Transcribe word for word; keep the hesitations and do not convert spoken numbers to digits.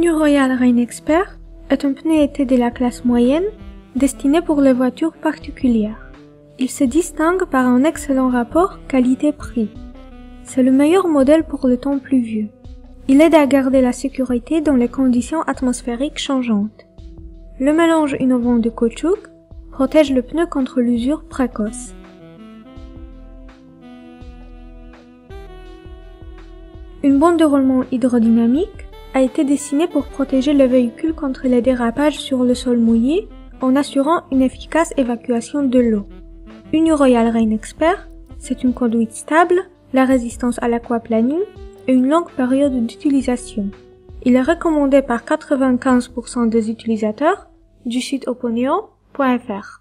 Une Royal Rain Expert est un pneu été de la classe moyenne destiné pour les voitures particulières. Il se distingue par un excellent rapport qualité-prix. C'est le meilleur modèle pour le temps pluvieux. Il aide à garder la sécurité dans les conditions atmosphériques changeantes. Le mélange innovant de caoutchouc protège le pneu contre l'usure précoce. Une bande de roulement hydrodynamique a été dessinée pour protéger le véhicule contre les dérapages sur le sol mouillé en assurant une efficace évacuation de l'eau. Une Royal Rain Expert, c'est une conduite stable, la résistance à l'aquaplaning et une longue période d'utilisation. Il est recommandé par quatre-vingt-quinze pour cent des utilisateurs du site opinion point f r.